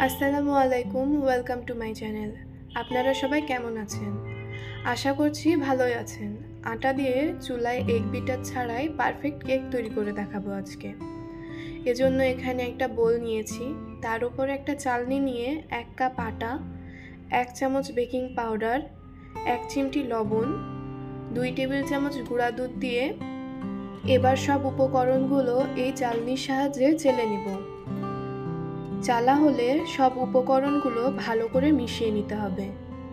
আসসালামু আলাইকুম, welcome to my channel. আপনারা সবাই কেমন আছেন? আশা করছি ভালোই আছেন। আটা দিয়ে চুলায় এগ বিটার ছাড়াই পারফেক্ট কেক তৈরি করে দেখাবো আজকে। এজন্য এখানে একটা বোল নিয়েছি, তার উপর একটা চালনি নিয়ে 1 কাপ আটা, 1 চামচ বেকিং পাউডার, 1 চিমটি লবণ, 2 টেবিল চামচ গুঁড়া দুধ দিয়ে এবার সব উপকরণগুলো এই চালনির সাহায্যে চেলে নিব। চালা হলে সব উপকরণগুলো ভালো করে মিশিয়ে নিতে হবে।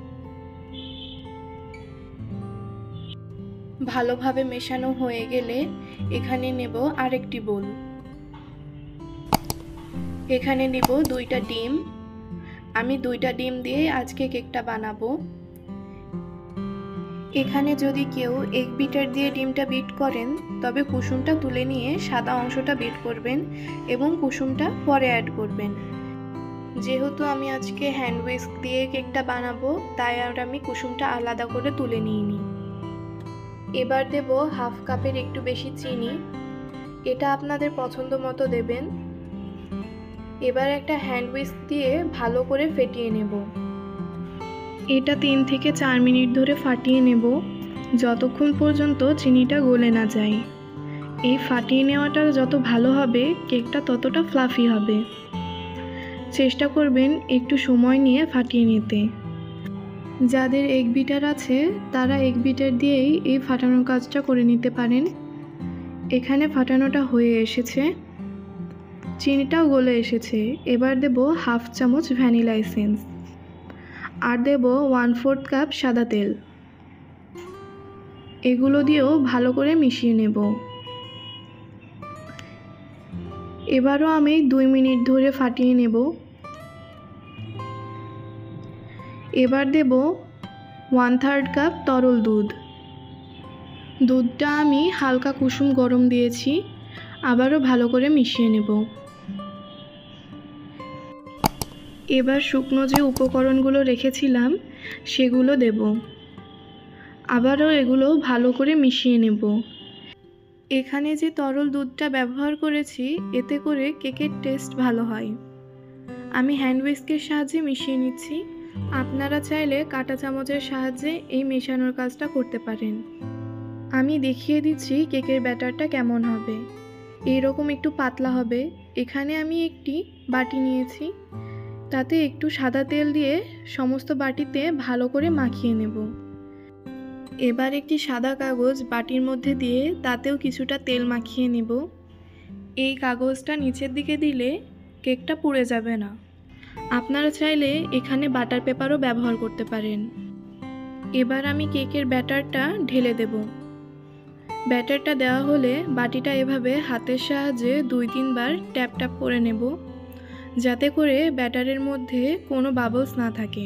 ভালোভাবে মেশানো হয়ে গেলে এখানে নেব আরেকটি বোল। এখানে নেব 2টা ডিম। আমি 2টা ডিম দিয়ে আজকে কেকটা বানাবো। এখানে যদি কেউ এগ বিটার দিয়ে ডিমটা বিট করেন তবে কুসুমটা তুলে নিয়ে সাদা অংশটা বিট করবেন এবং কুসুমটা পরে অ্যাড করবেন। যেহেতু আমি আজকে হ্যান্ড হুইস্ক দিয়ে কেকটা বানাবো তাই আর আমি কুসুমটা আলাদা করে তুলে নিইনি। এবার দেব হাফ কাপের একটু বেশি চিনি, এটা আপনাদের পছন্দ মতো দেবেন। এবার একটা হ্যান্ড হুইস্ক দিয়ে ভালো করে ফেটিয়ে নেব। এটা 3 থেকে 4 মিনিট ধরে ফাটিয়ে নেব, যতক্ষণ পর্যন্ত চিনিটা গলে না যায়। এই ফাটিয়ে নেওয়াটা যত ভালো হবে কেকটা ততটা ফ্লাফি হবে। চেষ্টা করবেন একটু সময় নিয়ে ফাটিয়ে নিতে। যাদের এগ বিটার আছে তারা এগ বিটার দিয়েই এই ফাটানোর কাজটা করে নিতে পারেন। এখানে ফাটানোটা হয়ে এসেছে, চিনিটাও গলে এসেছে। এবার দেব হাফ চামচ ভ্যানিলা এসেন্স আর দেব 1/4 কাপ সাদা তেল। এগুলো দিয়েও ভালো করে মিশিয়ে নেব। এবারও আমি 2 মিনিট ধরে ফাটিয়ে নেব। এবার দেব 1/3 কাপ তরল দুধ। দুধটা আমি হালকা কুসুম গরম দিয়েছি, আবারও ভালো করে মিশিয়ে নেব। এবার শুকনো যে উপকরণগুলো রেখেছিলাম সেগুলো দেব, আবারও এগুলো ভালো করে মিশিয়ে নেব। এখানে যে তরল দুধটা ব্যবহার করেছি এতে করে কেকের টেস্ট ভালো হয়। আমি হ্যান্ড হুইস্কের সাহায্যে মিশিয়ে নিচ্ছি, আপনারা চাইলে কাঁটা চামচের সাহায্যে এই মেশানোর কাজটা করতে পারেন। আমি দেখিয়ে দিচ্ছি কেকের ব্যাটারটা কেমন হবে। এইরকম একটু পাতলা হবে। এখানে আমি একটি বাটি নিয়েছি, তাতে একটু সাদা তেল দিয়ে সমস্ত বাটিতে ভালো করে মাখিয়ে নেব। এবার একটি সাদা কাগজ বাটির মধ্যে দিয়ে তাতেও কিছুটা তেল মাখিয়ে নেব। এই কাগজটা নিচের দিকে দিলে কেকটা পুড়ে যাবে না। আপনারা চাইলে এখানে বাটার পেপারও ব্যবহার করতে পারেন। এবার আমি কেকের ব্যাটারটা ঢেলে দেব। ব্যাটারটা দেওয়া হলে বাটিটা এভাবে হাতের সাহায্যে 2-3 বার ট্যাপ ট্যাপ করে নেব, যাতে করে ব্যাটারের মধ্যে কোনো বাবলস না থাকে।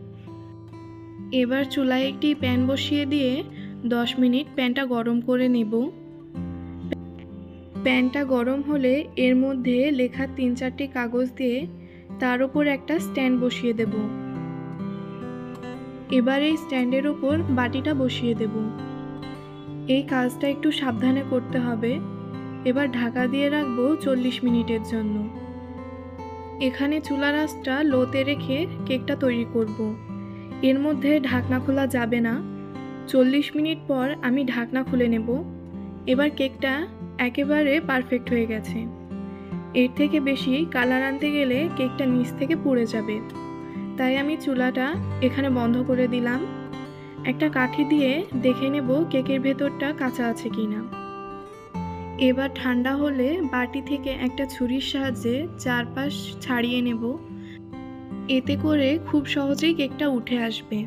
এবার চুলায় একটি প্যান বসিয়ে দিয়ে 10 মিনিট প্যানটা গরম করে নেব। প্যানটা গরম হলে এর মধ্যে লেখা 3-4টি কাগজ দিয়ে তার উপর একটা স্ট্যান্ড বসিয়ে দেব। এবার এই স্ট্যান্ডের উপর বাটিটা বসিয়ে দেব। এই কাজটা একটু সাবধানে করতে হবে। এবার ঢাকা দিয়ে রাখবো 40 মিনিটের জন্য। এখানে চুলার আঁচটা লোতে রেখে কেকটা তৈরি করব। এর মধ্যে ঢাকনা খোলা যাবে না। 40 মিনিট পর আমি ঢাকনা খুলে নেব। এবার কেকটা একেবারে পারফেক্ট হয়ে গেছে। এর থেকে বেশি কালার আনতে গেলে কেকটা নিচ থেকে পুড়ে যাবে, তাই আমি চুলাটা এখানে বন্ধ করে দিলাম। একটা কাঠি দিয়ে দেখে নেব কেকের ভেতরটা কাঁচা আছে কিনা। এবার ঠান্ডা হলে বাটি থেকে একটা ছুরির সাহায্যে চারপাশ ছাড়িয়ে নেব, এতে করে খুব সহজেই কেকটা উঠে আসবে।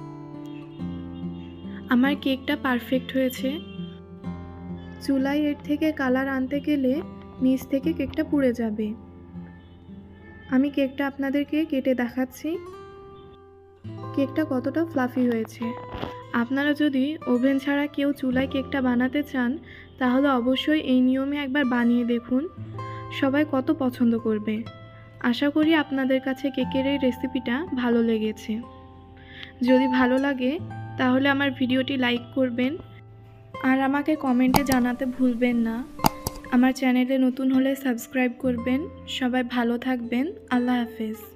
আমার কেকটা পারফেক্ট হয়েছে। চুলায় এর থেকে কালার আনতে গেলে নিচ থেকে কেকটা পুড়ে যাবে। আমি কেকটা আপনাদেরকে কেটে দেখাচ্ছি কেকটা কতটা ফ্লাফি হয়েছে। আপনারা যদি ওভেন ছাড়া কেউ চুলায় কেকটা বানাতে চান তাহলে অবশ্যই এই নিয়মে একবার বানিয়ে দেখুন, সবাই কত পছন্দ করবে। আশা করি আপনাদের কাছে কেকের এই রেসিপিটা ভালো লেগেছে। যদি ভালো লাগে তাহলে আমার ভিডিওটি লাইক করবেন আর আমাকে কমেন্টে জানাতে ভুলবেন না। আমার চ্যানেলে নতুন হলে সাবস্ক্রাইব করবেন। সবাই ভালো থাকবেন। আল্লাহ হাফেজ।